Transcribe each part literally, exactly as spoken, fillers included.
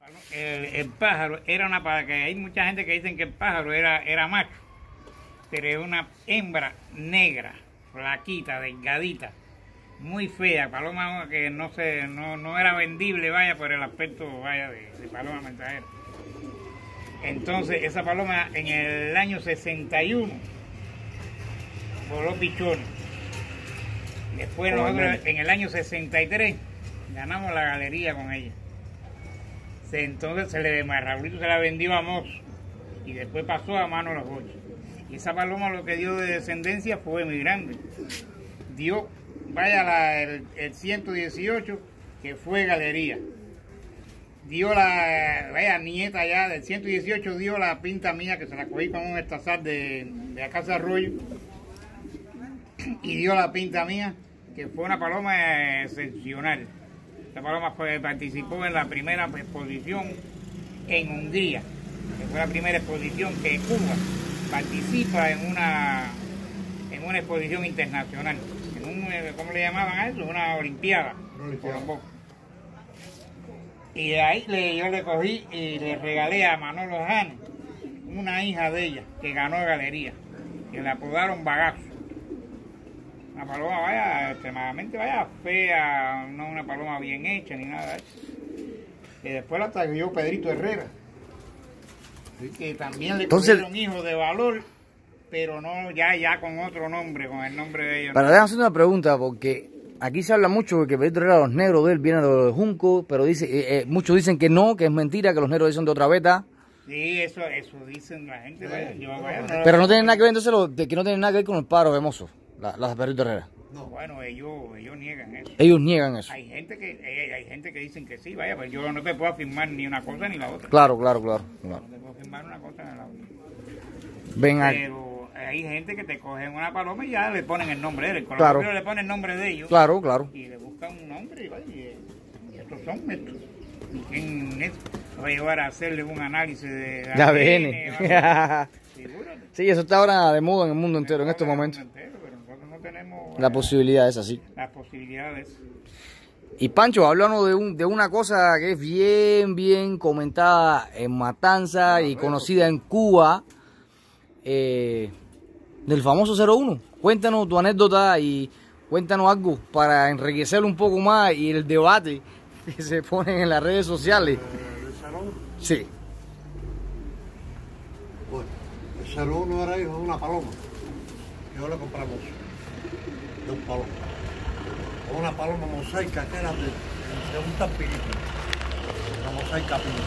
El, el pájaro era una para que hay mucha gente que dicen que el pájaro era, era macho, pero es una hembra negra, flaquita, delgadita, muy fea, paloma que no se, no, no era vendible, vaya, por el aspecto, vaya, de, de paloma mensajera. Entonces, esa paloma en el año sesenta y uno voló pichones. Después nosotros en el año sesenta y tres ganamos la galería con ella. Entonces se le Raulito se la vendió a Mozo y después pasó a Mano Los Ocho. Y esa paloma lo que dio de descendencia fue muy grande. Dio, vaya, la, el, el ciento dieciocho, que fue galería. Dio la, vaya, nieta ya del ciento dieciocho, dio la pinta mía, que se la cogí con un estazar de, de acá de Arroyo. Y dio la pinta mía, que fue una paloma excepcional. Esta paloma fue, participó en la primera exposición en Hungría, que fue la primera exposición que Cuba participa en una, en una exposición internacional. En un, ¿cómo le llamaban a eso? Una olimpiada. Olimpiada. Y de ahí le, yo le cogí y le regalé a Manolo Jano, una hija de ella, que ganó galería, que le apodaron Bagazo. Una paloma, vaya, extremadamente, vaya, fea, no una paloma bien hecha ni nada de eso. Y después la trayó Pedrito Herrera, que también le cogieron hijos de valor, pero no, ya, ya con otro nombre, con el nombre de ellos. Para déjame hacer una pregunta, porque aquí se habla mucho de que Pedrito Herrera, los negros de él vienen de los Junco, pero dice, eh, eh, muchos dicen que no, que es mentira, que los negros son de otra beta. Sí, eso, eso dicen la gente, vaya, yo, vaya, no, pero no tienen nada que ver, entonces, lo, de, que no tienen nada que ver con el paro de Mozo. Las la de Pedrito Herrera. No, bueno, ellos, ellos niegan eso. Ellos niegan eso. Hay gente que hay, hay gente que dicen que sí, vaya, pues yo no te puedo afirmar ni una cosa ni la otra. Claro, claro, claro. claro. No te puedo afirmar una cosa ni la otra. Ven Pero hay gente que te cogen una paloma y ya le ponen el nombre de él. Con claro. le ponen el nombre de ellos. Claro, claro. Y le buscan un nombre y, vaya, y, y estos son estos. ¿Y quién es? Va a llevar a hacerle un análisis de A D N. Sí, eso está ahora de moda en el mundo entero en estos momentos. Tenemos la posibilidad es así. Las posibilidades. Y Pancho, háblanos de, un, de una cosa que es bien, bien comentada en Matanza no, y conocida en Cuba, eh, del famoso cero uno. Cuéntanos tu anécdota y cuéntanos algo para enriquecer un poco más y el debate que se ponen en las redes sociales. ¿El cero uno? Sí. Bueno, el cero uno era hijo de una paloma. Yo le compramos de un paloma. Una paloma mosaica que era de, de un tampirito. Una mosaica pina.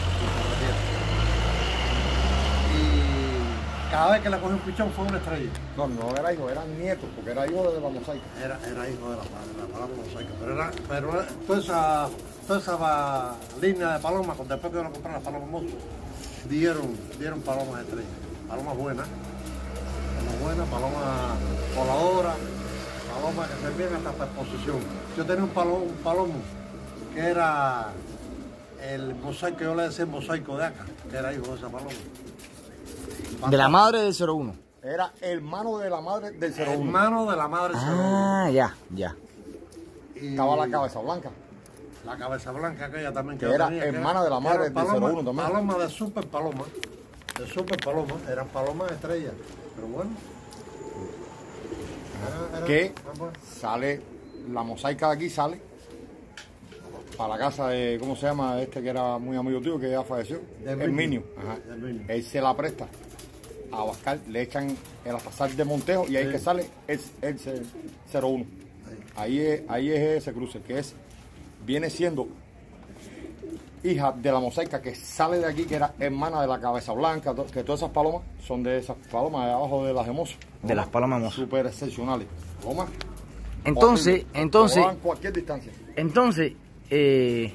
Y cada vez que le cogí un pichón fue una estrella. No, no era hijo, era nieto, porque era hijo de la mosaica. Era, era hijo de la, de la paloma mosaica. Pero, era, pero toda esa, toda esa línea de palomas, después que yo le compré las palomas mozo, dieron, dieron palomas estrellas. Palomas buenas. Palomas buenas, palomas voladoras. Palomas que servían hasta para exposición. Yo tenía un palomo, un palomo que era el mosaico, yo le decía el mosaico de acá, que era hijo de esa paloma. De la madre del cero uno. Era hermano de la madre del cero uno. Hermano de la madre del cero uno. Ah, ya, ya. Y estaba la cabeza blanca. La cabeza blanca aquella también. Que, que era tenía, hermana que era, de la madre del paloma, cero uno también. Paloma de super paloma. De super paloma. Eran palomas estrellas. Pero bueno. Era, era, que sale, la mosaica de aquí sale para la casa de, ¿cómo se llama? Este que era muy amigo tuyo, que ya falleció, Herminio. Él se la presta a Abascal, le echan el pasar de Montejo y ahí sí. Que sale el, el cero uno. Ahí es, ahí es ese cruce, que es, viene siendo hija de la mosaica que sale de aquí, que era hermana de la cabeza blanca, que todas esas palomas son de esas palomas de abajo de las hermosas. De las palomas hermosas. Súper excepcionales. Palomas. Entonces, horrible. entonces. En cualquier distancia. Entonces, eh,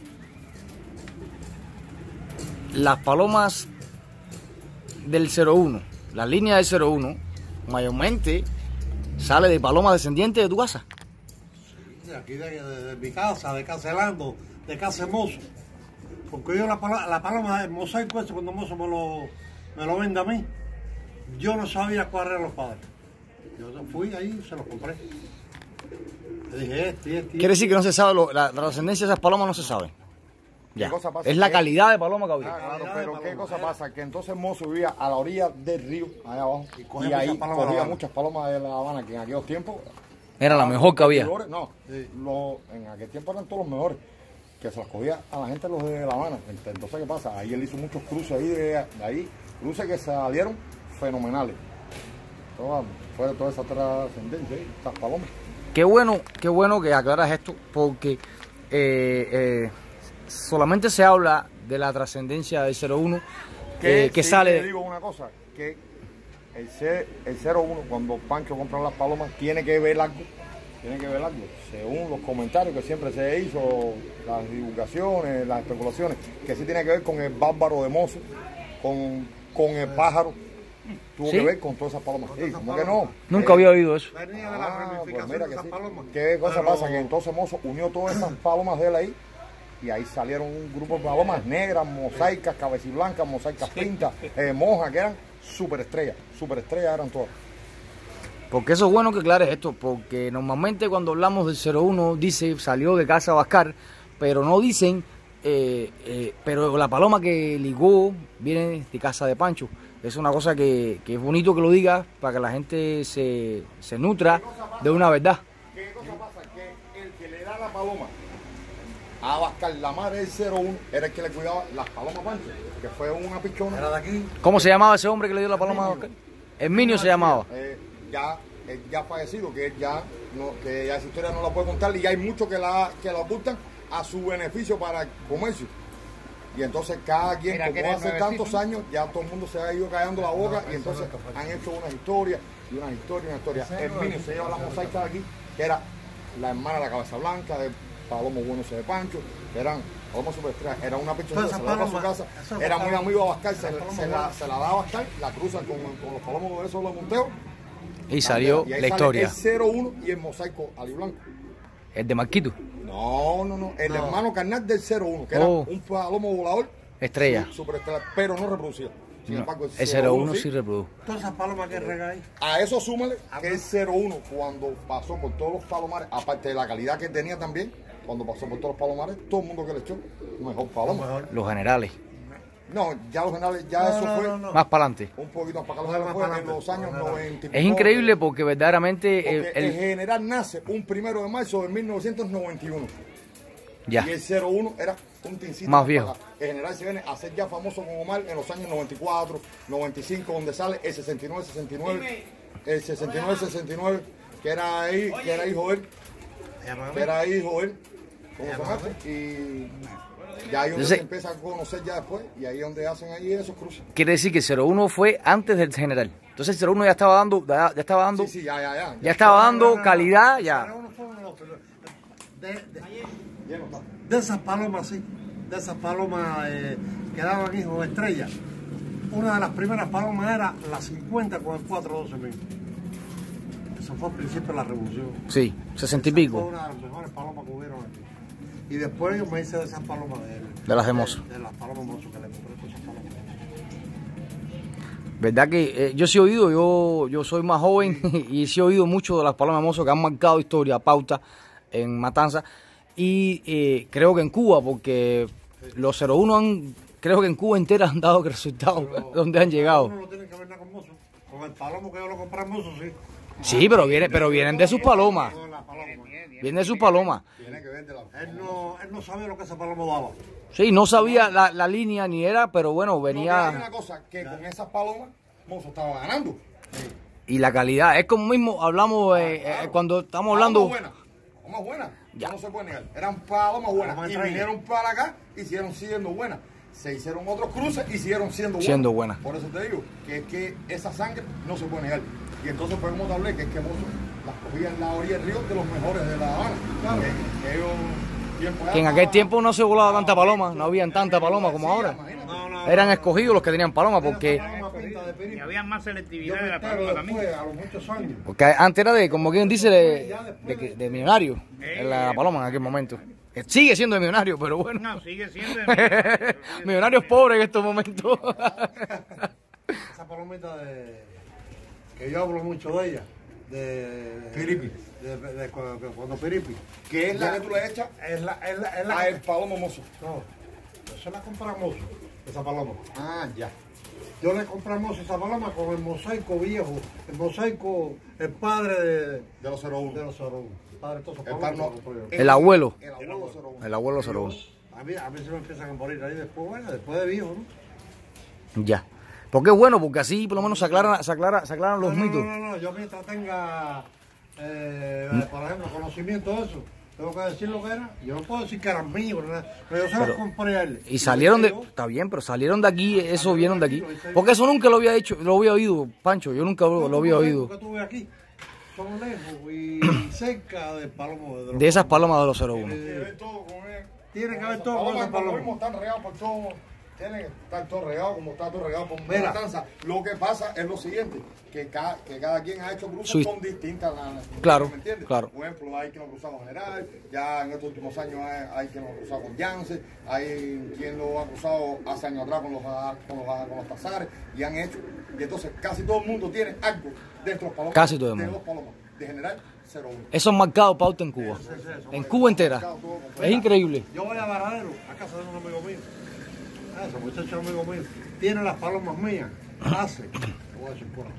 las palomas del cero uno, la línea del cero uno, mayormente sale de palomas descendientes de tu casa. Sí, aquí de, de, de mi casa, de Caselando, de Casa Mozo. Porque yo la, la paloma del mosaico ese, cuando Mozo me lo, me lo vende a mí, yo no sabía cuál eran los padres. Yo fui ahí y se los compré. Le dije este, este. Quiere decir que no se sabe, lo, la, la descendencia de esas palomas no se sabe. ¿Qué Ya. cosa pasa? Es la Que- calidad de paloma que había. Ah, claro, calidad pero de ¿qué paloma. cosa pasa? Que entonces Mozo vivía a la orilla del río, allá abajo, Y y, cogía ahí muchas palomas de La cogía Habana. muchas palomas de La Habana, que en aquellos tiempos... Era la mejor que había. No, lo- en aquel tiempo eran todos los mejores, que se las cogía a la gente los de La Habana. Entonces, ¿qué pasa? Ahí él hizo muchos cruces ahí, de, de ahí, cruces que salieron fenomenales. Toda, fue toda esa trascendencia ahí, estas palomas. Qué bueno, qué bueno que aclaras esto, porque eh, eh, solamente se habla de la trascendencia del cero uno eh, que sí sale. Te digo una cosa, que el, C, el cero uno, cuando Pancho compra las palomas, tiene que ver algo, tiene que ver algo. Según los comentarios que siempre se hizo, las divulgaciones, las especulaciones, que sí tiene que ver con el bárbaro de Mozo, con, con el pájaro. Tuvo ¿Sí? que ver con todas esas palomas. Sí, ¿cómo que no? Nunca Eh, había oído eso. Venía de la Ah, pues ramificación mira de que esas sí. palomas. ¿Qué cosa Pero- pasa? Que entonces Mozo unió todas esas palomas de él ahí y ahí salieron un grupo de palomas negras, mosaicas, cabeciblancas, mosaicas pintas, eh, mojas, que eran superestrellas. Superestrellas eran todas. Porque eso es bueno que aclares esto, porque normalmente cuando hablamos del cero uno dice salió de casa Bascar, pero no dicen, eh, eh, pero la paloma que ligó viene de casa de Pancho. Es una cosa que, que es bonito que lo digas para que la gente se, se nutra de una verdad. ¿Qué cosa pasa? Que el que le da la paloma a Bascar, la madre del cero uno, era el que le cuidaba las palomas a Pancho, que fue una pichona. Era de aquí. ¿Cómo se llamaba ese hombre que le dio la paloma a Bascar? Herminio se llamaba. Eh, ya, él ya fallecido, que él ya, no, que ya esa historia no la puede contar y ya hay muchos que la, que la ocultan a su beneficio para el comercio. Y entonces cada quien, Mira, que como era hace nuevecito. tantos años, ya todo el mundo se ha ido callando la boca y entonces han hecho unas historias y unas historias y unas historias. Herminio se lleva la mosaica de aquí, que era la hermana de la cabeza blanca, de Palomo Bueno de Pancho, que eran Palomo Superestrella, era una pichonera, Todas se esas la daba a su palomas, casa, esas era muy palomas, amigo de Bascar, se, esas se palomas la, buenas. se la daba a Bascar, la cruzan con, con los palomos de esos de Monteo. Y salió Y ahí la sale historia. el cero uno y el mosaico ali blanco. El de Marquito. No, no, no. El No. hermano carnal del cero uno, que Oh. era un palomo volador. Estrella. su- Superestelar, pero no reproducía. Sin No, embargo, el cero uno sí reprodujo. Todas esas palomas que rega ahí. A eso súmale que el cero uno, cuando pasó por todos los palomares, aparte de la calidad que tenía también, cuando pasó por todos los palomares, todo el mundo que le echó, mejor paloma. Mejor. Los generales. No, ya los generales, ya No, eso no, fue no, no. Más para adelante. un poquito para acá. Los No, generales más fue para en los adelante. años No, no. noventa. y Es pico. increíble porque verdaderamente el, Porque el- el general nace un primero de marzo de mil novecientos noventa y uno. ya. Y el cero uno era un tincito Más para viejo. acá. El general se viene a ser ya famoso con Omar en los años noventa y cuatro, noventa y cinco, donde sale el sesenta y nueve, sesenta y nueve, el sesenta y nueve, sesenta y nueve, que era ahí, que era hijo de él, que era hijo de él, ¿cómo se llama? Y ya ahí donde Entonces- se empieza a conocer ya después, y ahí donde hacen ahí esos cruces. Quiere decir que el cero uno fue antes del general. Entonces el cero uno ya estaba dando, ya, ya estaba dando, Sí, sí, ya, ya, ya. ya estaba dando No, no, no. calidad, Pero ya. uno fue uno de los primeros. De, de- Lleno está. de esas palomas, sí. De esas palomas eh, que daban hijos de estrellas. Una de las primeras palomas era la cincuenta con el cuatrocientos doce mil. Eso fue al principio de la revolución. Sí, sesenta y Fue pico una de las mejores palomas que hubieron aquí. Y después yo me hice de esas palomas de, de las de Mozo. de las palomas Mozo que le compré todas esas palomas. Verdad que eh, yo sí he oído, yo, yo soy más joven y sí he oído mucho de las palomas Mozo que han marcado historia, pauta en Matanza. Y eh, creo que en Cuba, porque los cero uno han, creo que en Cuba entera han dado resultados donde han llegado. Uno no tiene que ver nada con Mozo. Con el palomo que yo lo compré en Mozo, sí. Sí, pero viene, pero vienen de sus palomas. Con la paloma. Vienen de sus palomas. Tiene que ver de la... Él no, él no sabía lo que ese palomo daba. Sí, no sabía la, la línea ni era, pero bueno, No, pero hay una venía. cosa, que con esas palomas, Mozo estaba ganando. Y la calidad, es como mismo hablamos eh, eh, cuando estamos hablando. Palomas buenas, palomas buenas, Ya. no se puede negar. Eran palomas buenas Palomas y traídas. vinieron para acá y siguieron siendo buenas. Se hicieron otros cruces y siguieron siendo buenas. Siendo buenas. Por eso te digo que es que esa sangre no se puede negar. Y entonces pues como te hablé, que es que Mozo las cogía en la orilla del río de los mejores de La Habana. Claro. Que, que ellos, tiempo allá Que en aquel estaba- tiempo no se volaba tanta paloma, no habían tanta paloma como Sí, ahora. imagínate. No, no, Eran no. escogidos los que tenían paloma, porque, Era paloma pinta de perico. Y había más Yo selectividad me de la entero paloma también. después, a los muchos años. porque antes era de, como quien dice, de, de, que- de millonario, la, la paloma en aquel momento. Eh, Sigue siendo de millonario, pero bueno. No, sigue siendo. de millonario. Millonarios pobres en estos momentos. Esa palomita de... que yo hablo mucho de ella. De... Piripi. De, de- de cuando, cuando Piripi. Que es la que tú le echas Es la... Es la, es la a el palomo Mozo. no, se la compramos, esa paloma. Ah, ya. Yo le compramos esa paloma con el mosaico viejo, el mosaico, el padre de, De los cero uno. de los cero uno. El padre de todos esos El, palomas. par- se lo compré yo. El abuelo. El abuelo cero uno. El abuelo cero uno. A mí, a mí se me empiezan a morir ahí después, bueno, después de viejo, ¿no? Ya. Porque es bueno, porque así por lo menos se aclaran, se aclaran, se aclaran los no, mitos. No, no, no, yo mientras tenga, eh, por ejemplo, conocimiento de eso, tengo que decir lo que era. Yo no puedo decir que eran míos, nada, pero yo se los Pero- compré a él. Y salieron de, Yo- está bien, pero salieron de aquí, eso vieron de aquí. Porque eso nunca lo había hecho, lo había oído, Pancho, yo nunca lo, lo había oído. que tuve aquí son lejos y cerca del palomo de, los De esas palomas de los cero uno. Tiene que ver todo con él. Tiene que Con ver esas todo con palomas, esas como palomas. mismo están regados por todo. Tienen que estar todo regado como está todo regado por Mira. Matanza. Lo que pasa es lo siguiente, que cada, que cada quien ha hecho cruzas Su- con distintas lanas. Claro, ¿Me entiendes? claro. Por ejemplo, hay quien lo ha cruzado con General, ya en estos últimos años hay, hay quien lo ha cruzado con Yance, hay quien lo ha cruzado hace años atrás con los, con los, con los tazares, y han hecho. Y entonces casi todo el mundo tiene algo dentro de los palomas. Casi todo el de mundo. los palomas. De General, cero uno. Eso es marcado pauta en Cuba. En Cuba entera. Es increíble. Yo voy a Varadero, a casa de un amigo mío. Ah, ese muchacho es amigo mío. Tiene las palomas mías. Hace, te voy a decir cuánto.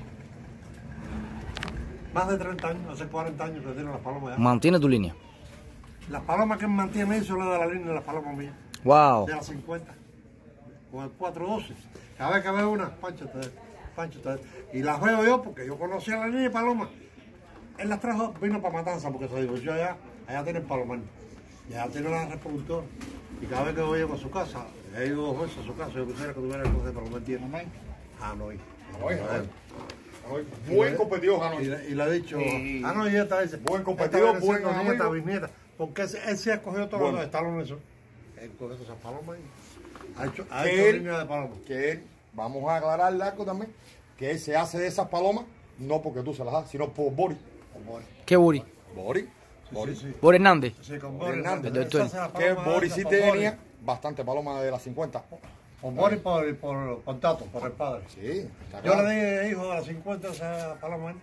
Más de treinta años, hace cuarenta años que tiene las palomas ya. Mantiene tu línea. Las palomas que él mantiene eso le da la línea de las palomas mías. Wow. De las cincuenta. Con el cuatro doce. Cada vez que veo una, Pancho, te, Pancho, te, y las veo yo porque yo conocía la línea de palomas. Él las trajo, vino para Matanza porque se divorció allá. Allá tiene el palomar. Y allá tiene la reproductora. Y cada vez que voy a su casa, he ido dos veces a su casa, yo quisiera que tuviera el de palomar tiene. Ah, no. Hanoi, Hanoi. Hanoi. Buen competidor, Y Hanoi. le, y le he dicho, Sí. ah, no, y esta dice, Buen competidor, esta buen nieta, amigo. bisnieta, porque él, él se ha escogido todos Bueno. los estalones esos. Él cogió todas esas palomas y ha hecho, ha Que hecho él- línea de palomas. Que él, vamos a aclararle algo también, que él se hace de esas palomas, no porque tú se las das, sino por Boris. ¿Qué Buri? Boris. Boris. Sí, sí. Bori Hernández. Sí, con Boris Hernández, él doctor. se hace las Que palomas Boris sí esas por tenía Boris. bastante paloma de las cincuenta. Con Boris por, por, por Tato, por el padre. Sí, está Yo claro. le dije, hijo, de las cincuenta esa paloma.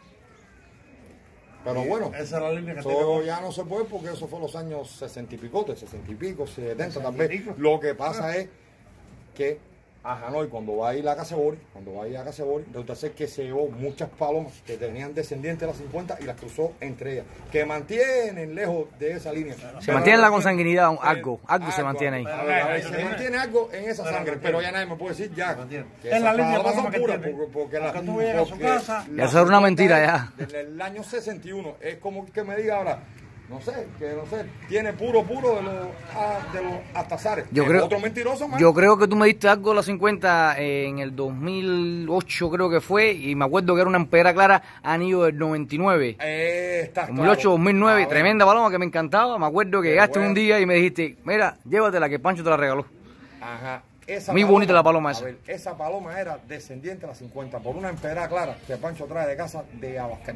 Pero bueno, Esa es la línea que eso tiene. ya no se puede porque eso fue los años sesenta y pico, de sesenta y pico, setenta sesenta y también. pico. Lo que pasa es que a Hanoi, cuando va a ir a casa de Boris, cuando va a ir a casa de Boris, resulta ser que se llevó muchas palomas que tenían descendientes de las cincuenta y las cruzó entre ellas, que mantienen lejos de esa línea. Se mantiene la consanguinidad, algo, algo se mantiene ahí. A ver, a ver, se mantiene algo en esa Pero sangre, mantiene. pero ya nadie me puede decir ya. Mantiene. que Es esas la línea de palomas paloma son que puras, tiene. porque, porque la- Cuando tú llegas a su porque casa- la Eso era una cincuenta mentira ya. Desde el año sesenta y uno, es como que me diga ahora, no sé, que no sé, tiene puro, puro de los, ah, de los atazares. Yo Es creo, otro mentiroso más. yo creo que tú me diste algo de la cincuenta en el dos mil ocho, creo que fue, y me acuerdo que era una empera clara anillo del noventa y nueve. Eh, está dos mil ocho, claro. dos mil nueve, A ver, tremenda paloma que me encantaba. Me acuerdo que Qué llegaste bueno. un día y me dijiste, mira, llévatela que Pancho te la regaló. Ajá. Esa Muy bonita la paloma a esa. ver, esa paloma era descendiente de la cincuenta por una empera clara que Pancho trae de casa de Abascal.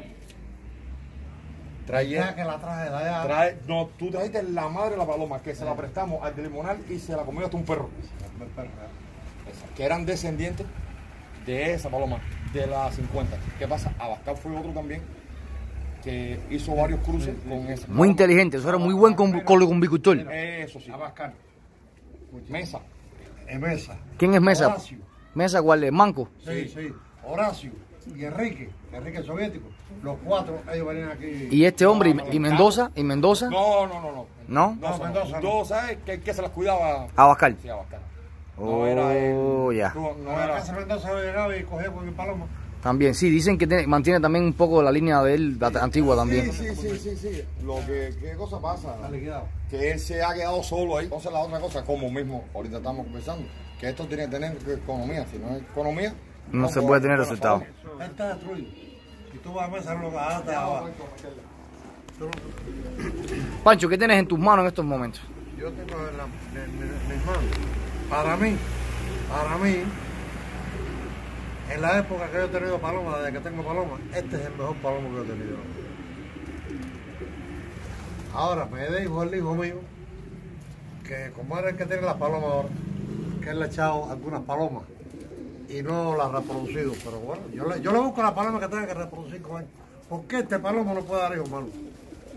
Traía, Ya que la traje de allá. trae, no, tú trajiste la madre de la paloma que se la prestamos al de Limonal y se la comió hasta un perro. Esa, que eran descendientes de esa paloma, de la cincuenta. ¿Qué pasa? Abascal fue otro también que hizo varios cruces con esa. Muy inteligente, eso era muy buen con, con, convicultor. Eso sí. Abascal. Mesa. En Mesa. ¿Quién es Mesa? Horacio. ¿Mesa cuál es? ¿Manco? Sí, sí. Horacio y Enrique, Enrique el soviético. Los cuatro, ellos venían aquí. ¿Y este hombre? ¿Y, y Mendoza? ¿Y Mendoza? No, no, no, no. ¿No? No, No, Mendoza no. Mendoza es que, que se las cuidaba. Abascal. Sí, Abascal. Oh, el- ya. No, no A la era. casa Mendoza llegaba y cogía con mi paloma. También, sí, dicen que tiene- mantiene también un poco la línea de él, la antigua también. Sí, sí, sí, sí, sí. Lo que, ¿qué cosa pasa? Está liquidado. Que él se ha quedado solo ahí. Entonces la otra cosa, como mismo ahorita estamos conversando, que esto tiene que tener economía. Si no es economía, No se puede tener buena resultado. forma. Él está destruido. Si tú vas a Mesa, no lo vas a abajo. Tú no- Pancho, ¿qué tienes en tus manos en estos momentos? Yo tengo en, la, en, mi- en mis manos. Para mí, para mí, en la época que yo he tenido paloma, desde que tengo paloma, este es el mejor palomo que yo he tenido. Ahora me dijo el hijo mío que como era el que tiene las palomas ahora, que él le ha echado algunas palomas y no las ha reproducido. Pero bueno, yo le, yo le busco la paloma que tenga que reproducir con él. ¿Por qué este palomo no puede dar hijos malos?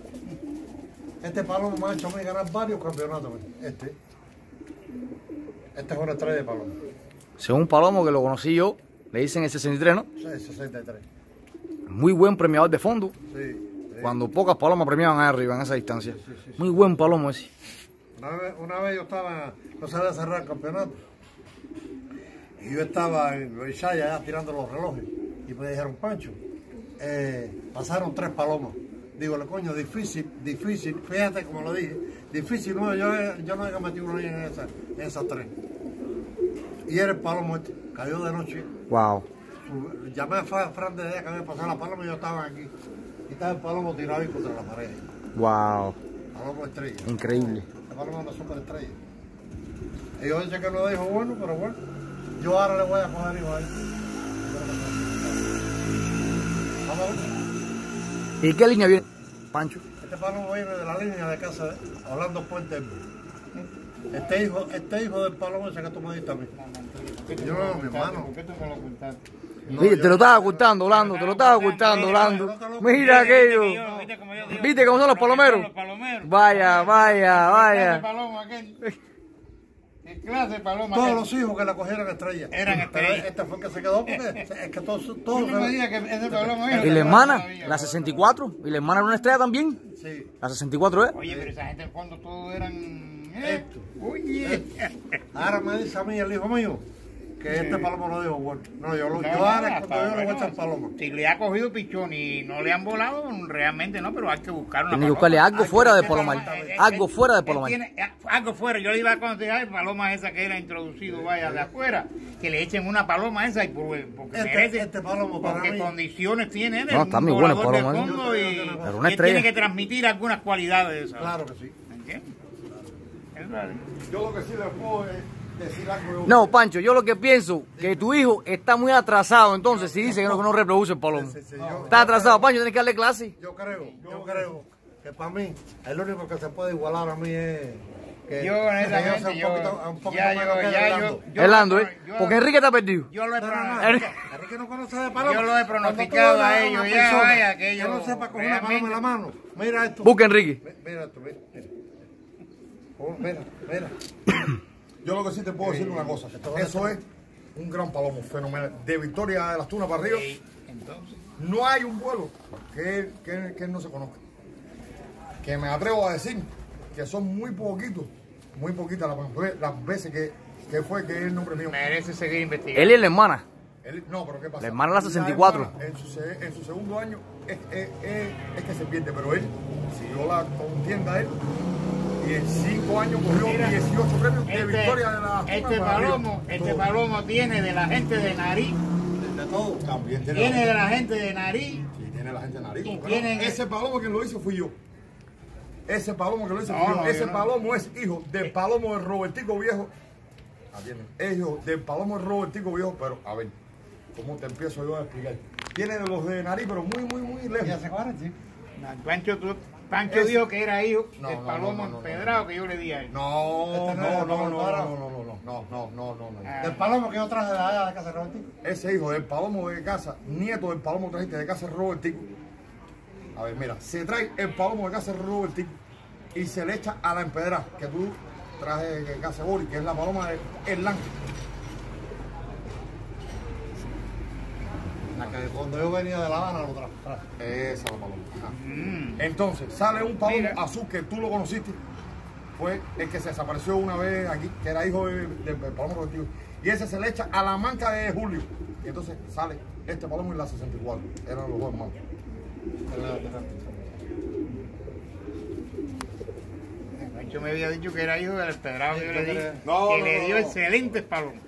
Este palomo me ha hecho a mí ganar varios campeonatos. Este. Este es una estrella de palomo. Según Palomo, que lo conocí yo, le dicen el sesenta y tres, ¿no? Sí, sesenta y tres. Muy buen premiador de fondo. Sí, sí. Cuando pocas palomas premiaban ahí arriba, en esa distancia. Sí, sí, sí, Muy buen palomo ese. Una vez, una vez yo estaba, no sabía cerrar el campeonato. Y yo estaba en Loishaya ya tirando los relojes. Y me dijeron, Pancho, eh, pasaron tres palomas. Digo, coño, difícil, difícil, fíjate como lo dije, difícil, no, yo, yo no había metido una en, esa, en esas tres. Y era el palomo este, cayó de noche. Wow. Llamé a Fran de allá que había pasado la paloma y yo estaba aquí. Y estaba el palomo tirado ahí contra la pared. Wow. Palomo estrella. Increíble. El palomo es una super estrella. Y yo dije que no dijo bueno, pero bueno. Yo ahora le voy a coger hijo ahí. Vamos a ver. ¿Y qué línea viene, Pancho? Este palomo viene de la línea de casa de Orlando Puente. Este hijo, este hijo del palomo ese que tú me diste a mí. Yo no, mi hermano. ¿Por qué tú me lo ocultaste? No, Mire, yo- te lo estaba ocultando, Orlando, te lo estaba ocultando, Orlando. Mira aquello. ¿Viste cómo yo digo? ¿Viste cómo son los palomeros? Los palomeros. Vaya, vaya, ¿Qué clase de vaya. paloma aquel? ¿Qué clase de paloma Todos aquel? los hijos que la cogieron estrellas. Eran Pero estrellas. este fue el que se quedó porque es que todos, Tú todos no me digas que ese paloma es ¿Y la hermana? La sesenta y cuatro. ¿Y la hermana era una estrella también? sí. La sesenta y cuatro, ¿eh? Oye, pero esa gente en el fondo todos eran... ¿eh? Esto. Oye. Ahora me dice a mí el hijo mío que este palomo no dijo bueno. No, yo, lo, No, yo ahora no, es cuando yo le voy a bueno, echar paloma. Si le ha cogido pichón y no le han volado, realmente no, pero hay que buscar una Tiene que paloma. buscarle algo Ay, fuera de qué Palomar. paloma, Eh, eh, Algo él- fuera de él Palomar. tiene, eh, algo fuera, yo le iba a aconsejar paloma esa que era introducido, vaya, de afuera, que le echen una paloma esa y por- porque Este- merece, este palomo para porque mí- condiciones tiene él, No, es está un muy bueno el volador de paloma, ¿eh? fondo y, Pero una y él estrella. tiene que transmitir algunas cualidades de esas. Claro que sí. ¿Entiendes? Es verdad. Yo lo que sí les puedo es decir algo. No, Pancho, yo lo que pienso que tu hijo está muy atrasado, entonces si dice que no, que no reproduce el palomo. Sí, sí, yo, Está atrasado, Pancho, tienes que darle clase. yo creo, yo creo que para mí el único que se puede igualar a mí es que Yo, que honestamente, sea un yo, poquito, un poquito ya, menos yo, que ya, Orlando. yo, yo, Orlando, ¿eh? yo- Porque Enrique está perdido. yo lo he Pero nada, pronosticado. Enrique no conoce de paloma. Yo lo he Cuando tú pronosticado ves a una ellos, ya, persona vaya, que ellos no sepa coger una paloma en la mano. Mira esto. Busca Enrique. Mi- Mira esto, mira. mira. Oh, mira, mira. Yo lo que sí te puedo decir una cosa. Eso es un gran palomo fenomenal. De Victoria de las Tunas para arriba, Sí, entonces. no hay un vuelo que, él- que, él- que él no se conozca. Que me atrevo a decir que son muy poquitos, muy poquitas las, las veces que, que fue que él no premió. Merece seguir investigando. Él y la hermana. Él- no, pero ¿qué pasa? La hermana la sesenta y cuatro. hermana, En su, se- en su segundo año es, es- es- es que se pierde, pero él siguió la contienda a él y en cinco años cogió Mira, dieciocho premios de Este, Victoria de la este palomo, este palomo tiene de la gente de nariz, De todo. También tiene, tiene la, de la gente de nariz. sí, tiene la gente de nariz. Y ¿cómo que tienen- no? Ese palomo que lo hizo fui yo. Ese palomo que lo hizo No, fui yo. no, Ese yo no. palomo es hijo del palomo de Robertico Viejo. Atiende, es hijo del palomo de Robertico Viejo, pero a ver, ¿cómo te empiezo yo a explicar? Tiene de los de nariz, pero muy, muy, muy lejos. Ya se acuerdan, sí. No, Pancho, tú- Pancho Es- dijo que era hijo No, del no, palomo no, no, no, empedrado no. que yo le di a él. No, Este no no, es no, no, el no, Palomo. no, no, no, no, no, no, no, no. Ah. Del palomo que yo traje de allá de casa de Robertico. Ese hijo del palomo de casa, nieto del palomo trajiste de casa de Robertico. A ver, mira, se trae el palomo de casa de Robertico y se le echa a la empedra que tú traje de casa de Boris, que es la paloma de Erlán. La que cuando yo venía de La Habana lo traje. traje. Esa es la paloma. Ajá. Mm. Entonces, sale un palomo Mira. azul que tú lo conociste. Fue el que se desapareció una vez aquí, que era hijo de- del del palomo Robertico. Y ese se le echa a la manca de Julio. Y entonces sale este palomo en la sesenta y cuatro. Eran los dos hermanos. Pancho me había dicho que era hijo del empedrado que yo le di, No, que no, le no, dio no. excelentes palomos.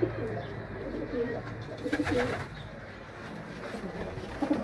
Thank you.